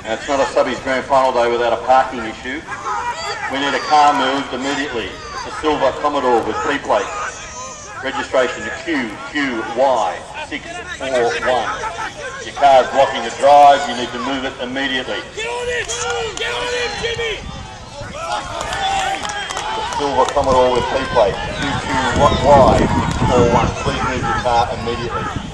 Now, it's not a subbies grand final day without a parking issue. We need a car moved immediately. It's a silver Commodore with P-plate. Registration QQY641. Your car's blocking a drive, you need to move it immediately. Get on him! Get on him, Jimmy! The silver Commodore with P-plate QQY641. Please move your car immediately.